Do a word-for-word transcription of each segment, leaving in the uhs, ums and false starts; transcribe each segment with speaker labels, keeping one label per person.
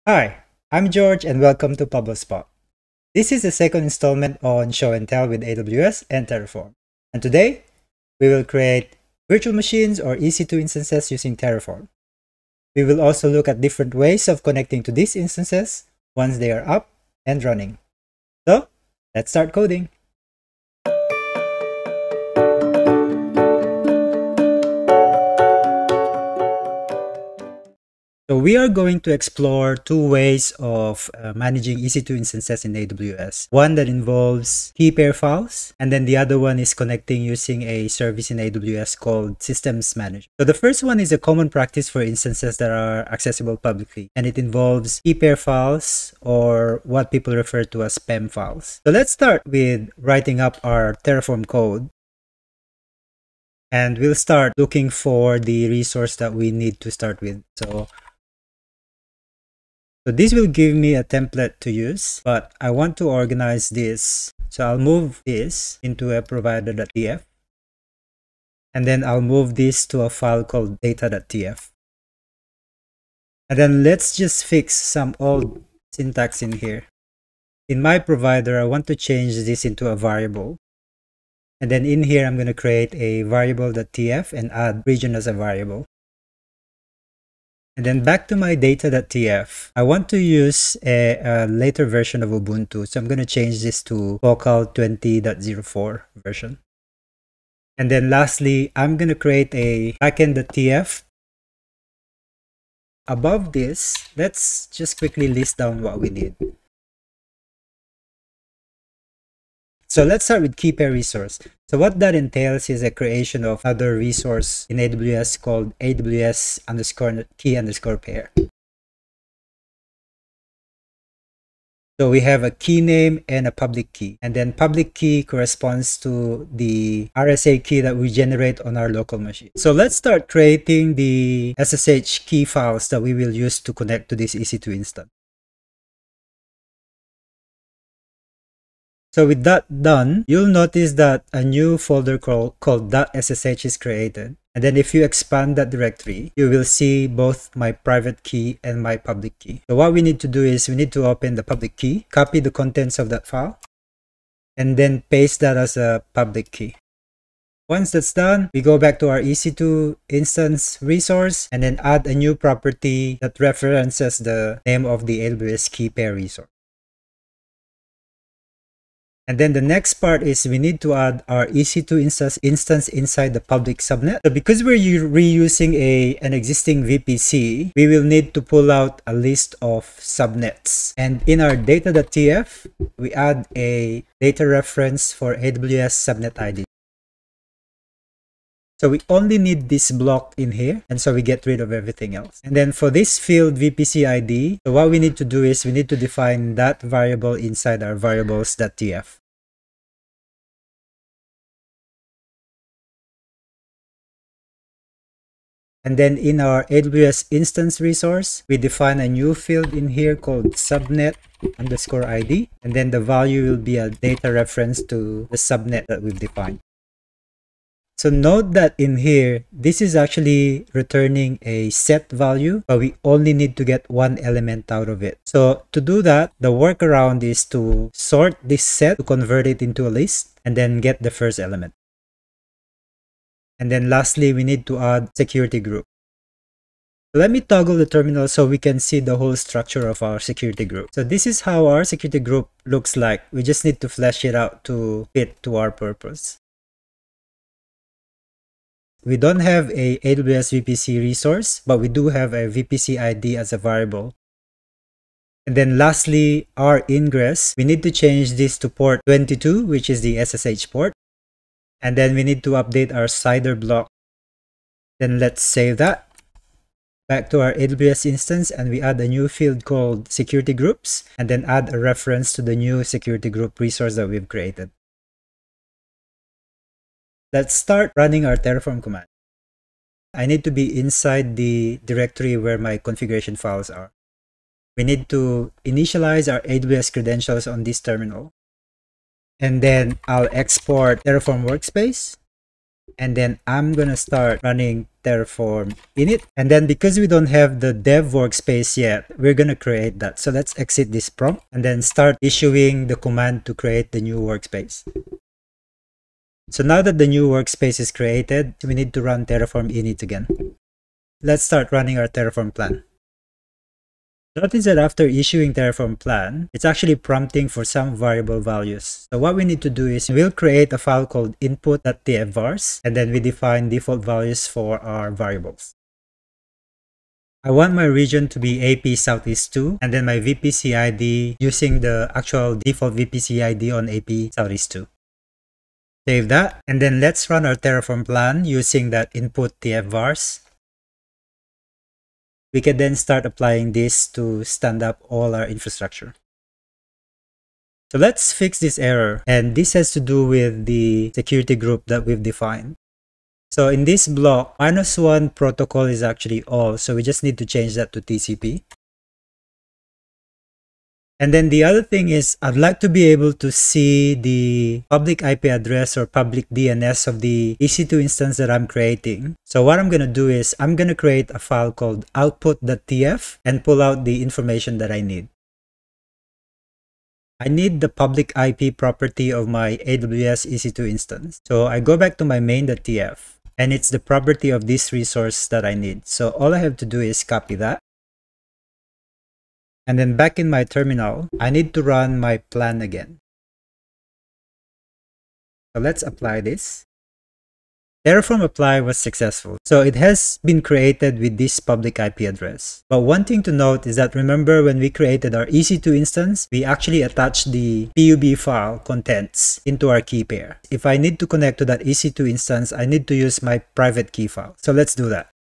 Speaker 1: Hi, I'm George and welcome to PabloSpot. This is the second installment on Show and Tell with A W S and Terraform. And today, we will create virtual machines or E C two instances using Terraform. We will also look at different ways of connecting to these instances once they are up and running. So, let's start coding. So we are going to explore two ways of uh, managing E C two instances in A W S. One that involves key pair files, and then the other one is connecting using a service in A W S called Systems Manager. So the first one is a common practice for instances that are accessible publicly, and it involves key pair files, or what people refer to as P E M files. So let's start with writing up our Terraform code. And we'll start looking for the resource that we need to start with. So So this will give me a template to use, but I want to organize this. So I'll move this into a provider.tf. And then I'll move this to a file called data.tf. And then let's just fix some old syntax in here. In my provider, I want to change this into a variable. And then in here, I'm going to create a variable.tf and add region as a variable. And then back to my data.tf, I want to use a, a later version of Ubuntu. So I'm going to change this to local twenty point oh four version. And then lastly, I'm going to create a backend.tf. Above this, let's just quickly list down what we need. So let's start with key pair resource. So what that entails is a creation of another resource in A W S called A W S underscore key underscore pair. So we have a key name and a public key. And then public key corresponds to the R S A key that we generate on our local machine. So let's start creating the S S H key files that we will use to connect to this E C two instance. So with that done, you'll notice that a new folder called, called .ssh is created. And then if you expand that directory, you will see both my private key and my public key. So what we need to do is we need to open the public key, copy the contents of that file, and then paste that as a public key. Once that's done, we go back to our E C two instance resource and then add a new property that references the name of the A W S key pair resource. And then the next part is we need to add our E C two instance, instance inside the public subnet. So because we're reusing a, an existing V P C, we will need to pull out a list of subnets. And in our data.tf, we add a data reference for A W S subnet I D. So we only need this block in here, and so we get rid of everything else. And then for this field V P C I D, so what we need to do is we need to define that variable inside our variables.tf. And then in our A W S instance resource, we define a new field in here called subnet underscore I D. And then the value will be a data reference to the subnet that we've defined. So note that in here, this is actually returning a set value, but we only need to get one element out of it. So to do that, the workaround is to sort this set to convert it into a list and then get the first element. And then lastly, we need to add security group. So let me toggle the terminal so we can see the whole structure of our security group. So this is how our security group looks like. We just need to flesh it out to fit to our purpose. We don't have a A W S V P C resource, but we do have a V P C I D as a variable. And then lastly, our ingress, we need to change this to port twenty-two, which is the S S H port. And then we need to update our CIDR block. Then let's save that. Back to our A W S instance, and we add a new field called security groups, and then add a reference to the new security group resource that we've created. Let's start running our Terraform command. I need to be inside the directory where my configuration files are. We need to initialize our A W S credentials on this terminal. And then I'll export Terraform workspace. And then I'm gonna start running Terraform init. And then because we don't have the dev workspace yet, we're gonna create that. So let's exit this prompt and then start issuing the command to create the new workspace. So now that the new workspace is created, we need to run Terraform init again. Let's start running our Terraform plan. Notice that after issuing Terraform plan, it's actually prompting for some variable values. So what we need to do is we'll create a file called input.tfvars, and then we define default values for our variables. I want my region to be A P Southeast two, and then my V P C I D using the actual default V P C I D on A P Southeast two. Save that, and then let's run our Terraform plan using that input tfvars. We can then start applying this to stand up all our infrastructure. So let's fix this error, and this has to do with the security group that we've defined. So in this block, minus one protocol is actually all, so we just need to change that to T C P. And then the other thing is, I'd like to be able to see the public I P address or public D N S of the E C two instance that I'm creating. So what I'm going to do is, I'm going to create a file called output.tf and pull out the information that I need. I need the public I P property of my A W S E C two instance. So I go back to my main.tf, and it's the property of this resource that I need. So all I have to do is copy that. And then back in my terminal, I need to run my plan again. So let's apply this. Terraform apply was successful. So it has been created with this public I P address. But one thing to note is that, remember when we created our E C two instance, we actually attached the P U B file contents into our key pair. If I need to connect to that E C two instance, I need to use my private key file. So let's do that.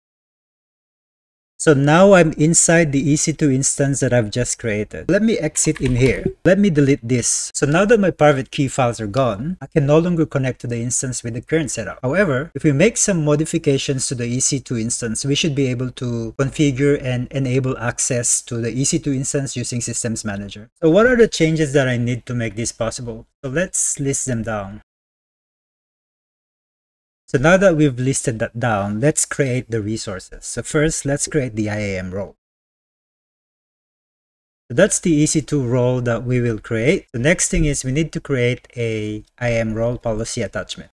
Speaker 1: So now I'm inside the E C two instance that I've just created. Let me exit in here. Let me delete this. So now that my private key files are gone, I can no longer connect to the instance with the current setup. However, if we make some modifications to the E C two instance, we should be able to configure and enable access to the E C two instance using Systems Manager. So what are the changes that I need to make this possible? So let's list them down. So now that we've listed that down, let's create the resources. So first, let's create the Iam role. So that's the E C two role that we will create. The next thing is we need to create a Iam role policy attachment.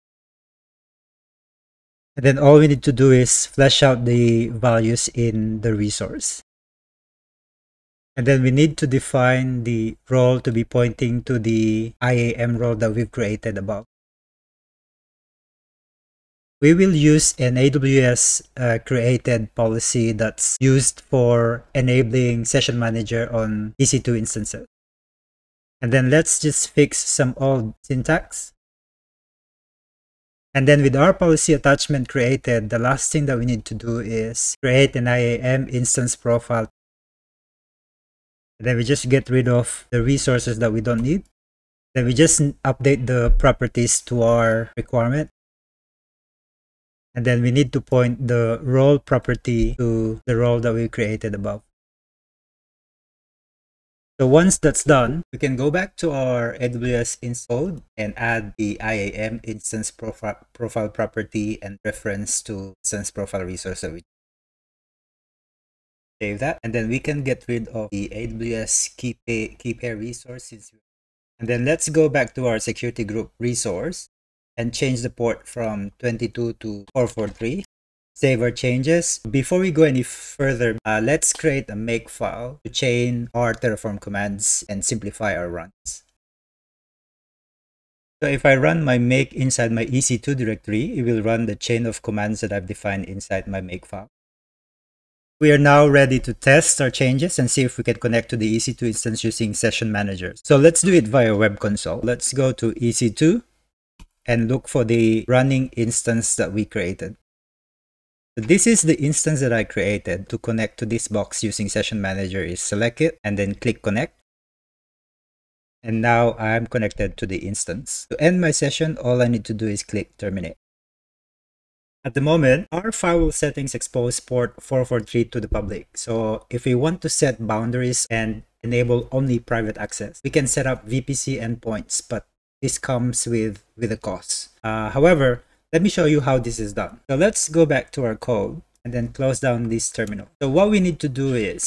Speaker 1: And then all we need to do is flesh out the values in the resource. And then we need to define the role to be pointing to the Iam role that we've created above. We will use an A W S uh, created policy that's used for enabling Session Manager on E C two instances. And then let's just fix some old syntax. And then with our policy attachment created, the last thing that we need to do is create an Iam instance profile. And then we just get rid of the resources that we don't need. Then we just update the properties to our requirement. And then we need to point the role property to the role that we created above. So once that's done, we can go back to our A W S instance code and add the Iam instance profile, profile property and reference to instance profile resource that we save that. And then we can get rid of the A W S key, pay, key pair resources. And then let's go back to our security group resource and change the port from twenty-two to four forty-three. Save our changes. Before we go any further, uh, let's create a Makefile to chain our Terraform commands and simplify our runs. So if I run my make inside my E C two directory, it will run the chain of commands that I've defined inside my Makefile. We are now ready to test our changes and see if we can connect to the E C two instance using Session Manager. So let's do it via web console. Let's go to E C two and look for the running instance that we created. So this is the instance that I created. To connect to this box using Session Manager is select it and then click connect. And now I'm connected to the instance. To end my session, all I need to do is click terminate. At the moment, our firewall settings expose port four forty-three to the public. So if we want to set boundaries and enable only private access, we can set up V P C endpoints, but this comes with, with a cost. Uh, however, Let me show you how this is done. So let's go back to our code and then close down this terminal. So what we need to do is,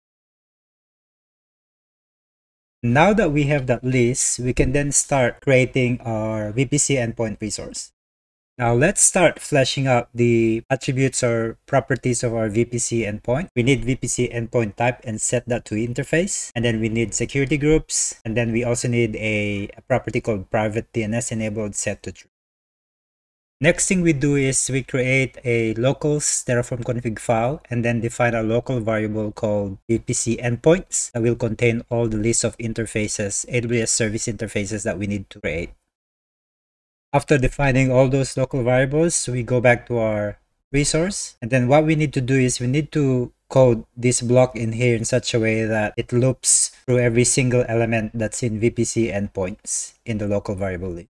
Speaker 1: now that we have that list, we can then start creating our V P C endpoint resource. Now let's start fleshing out the attributes or properties of our V P C endpoint. We need V P C endpoint type and set that to interface. And then we need security groups. And then we also need a, a property called private D N S enabled set to true. Next thing we do is we create a locals Terraform config file and then define a local variable called V P C endpoints that will contain all the list of interfaces, A W S service interfaces that we need to create. After defining all those local variables, we go back to our resource. And then what we need to do is we need to code this block in here in such a way that it loops through every single element that's in V P C endpoints in the local variable list.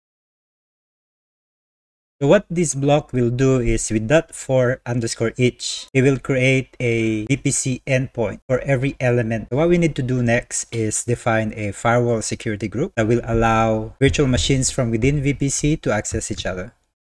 Speaker 1: So what this block will do is with that for underscore each, it will create a V P C endpoint for every element. So what we need to do next is define a firewall security group that will allow virtual machines from within V P C to access each other.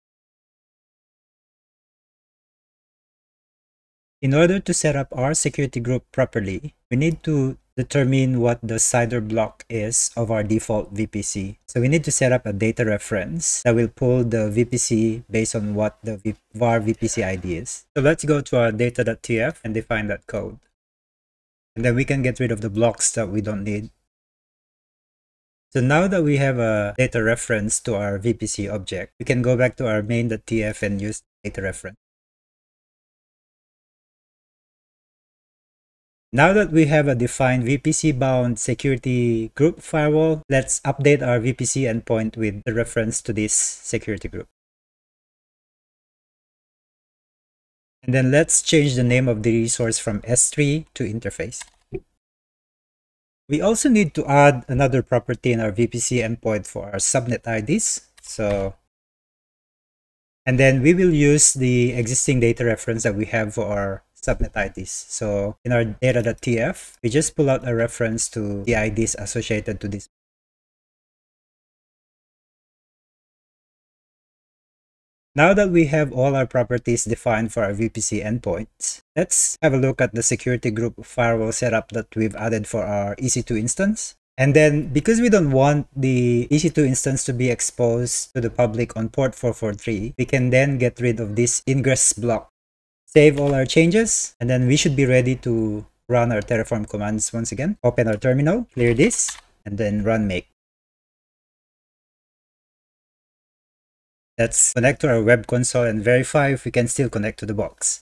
Speaker 1: In order to set up our security group properly, we need to determine what the C I D R block is of our default V P C. So we need to set up a data reference that will pull the V P C based on what the var V P C I D is. So let's go to our data.tf and define that code. And then we can get rid of the blocks that we don't need. So now that we have a data reference to our V P C object, we can go back to our main.tf and use data reference. Now that we have a defined V P C bound security group firewall, let's update our V P C endpoint with the reference to this security group. And then let's change the name of the resource from S three to interface. We also need to add another property in our V P C endpoint for our subnet I Ds. So, and then we will use the existing data reference that we have for our subnet I Ds. So in our data.tf, we just pull out a reference to the I Ds associated to this. Now that we have all our properties defined for our V P C endpoints, let's have a look at the security group firewall setup that we've added for our E C two instance. And then because we don't want the E C two instance to be exposed to the public on port four forty-three, we can then get rid of this ingress block. Save all our changes, and then we should be ready to run our Terraform commands once again. Open our terminal, clear this, and then run make. Let's connect to our web console and verify if we can still connect to the box.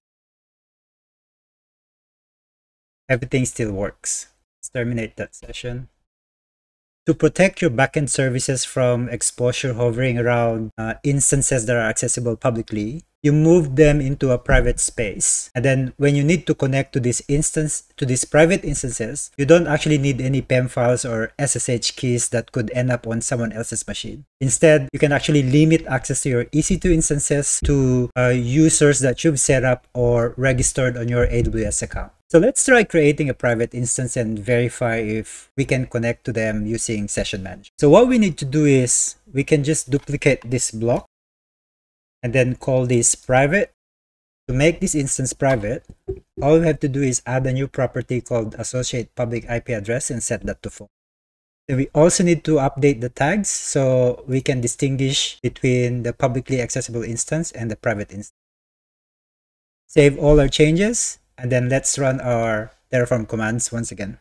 Speaker 1: Everything still works. Let's terminate that session. To protect your backend services from exposure hovering around uh, instances that are accessible publicly, you move them into a private space. And then when you need to connect to this instance, to these private instances, you don't actually need any P E M files or S S H keys that could end up on someone else's machine. Instead, you can actually limit access to your E C two instances to uh, users that you've set up or registered on your A W S account. So let's try creating a private instance and verify if we can connect to them using Session Manager. So what we need to do is we can just duplicate this block and then call this private. To make this instance private, all we have to do is add a new property called associate public I P address and set that to false. Then we also need to update the tags so we can distinguish between the publicly accessible instance and the private instance. Save all our changes, and then let's run our Terraform commands once again.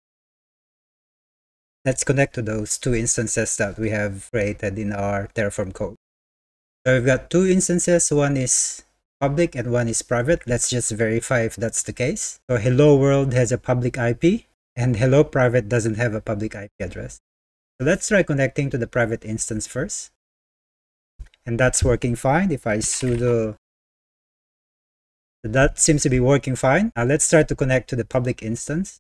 Speaker 1: Let's connect to those two instances that we have created in our Terraform code. So we've got two instances, one is public and one is private. Let's just verify if that's the case. So hello world has a public I P and hello private doesn't have a public I P address. So let's try connecting to the private instance first. And that's working fine. If I sudo, that seems to be working fine. Now let's try to connect to the public instance.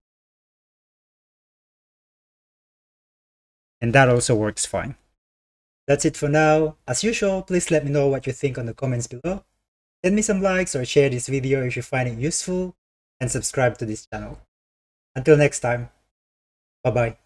Speaker 1: And that also works fine. That's it for now. As usual, please let me know what you think on the comments below. Send me some likes or share this video if you find it useful, and subscribe to this channel. Until next time, bye bye.